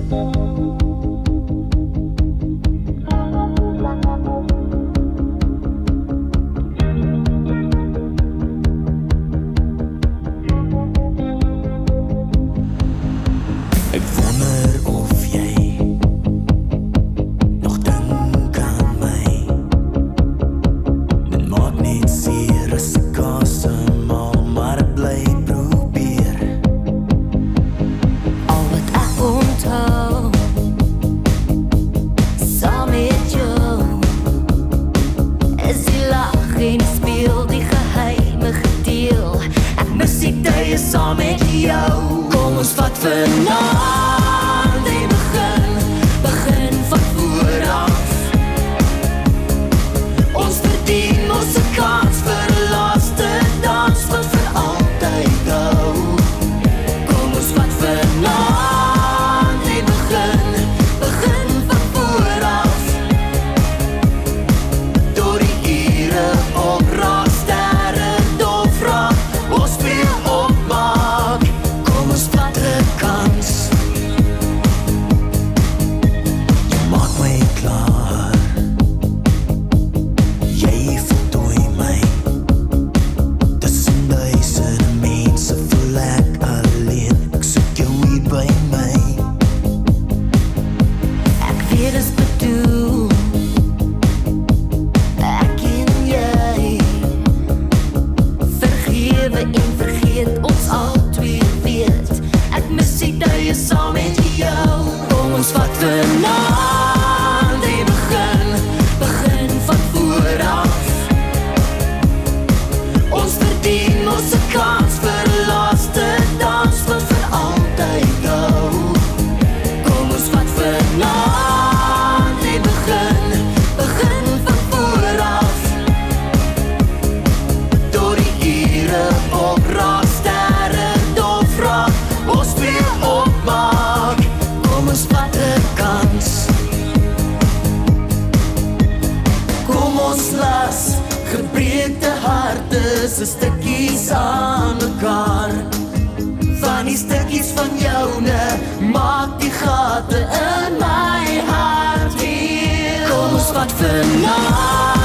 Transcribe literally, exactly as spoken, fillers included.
Saam met jou, kom ons vat vanaand en begin, begin van vooraf. Ons verdien ons 'n kans vir 'n laaste dans wat vir altyd hou. Kom ons vat vanaand en begin, begin van vooraf. Door die ure op raaksterre dofra, ons speel op. Kom ons vat 'n kans. Jy maak my klaar. Jy voltooi my. Tussen duisende mense voel ek alleen. Ek soek jou hier by my. Ek weet is bedoel. Ek en jy. Vergewe en vergeet ons al. Ek mis die dae saam met jou. Kom ons vat vanaand en begin, begin van vooraf. Ons verdien ons 'n kans vir 'n laaste dans wat vir altyd hou. Kom ons vat vanaand en begin, begin van vooraf. Door die ure op raaksterre dofra, ons weer opmaak, kom ons vat 'n kans. Kom ons las gebreekte harte se stukkies aan mekaar. Van die stukkies van joune maak die gate in my hart heel. Kom ons vat vanaand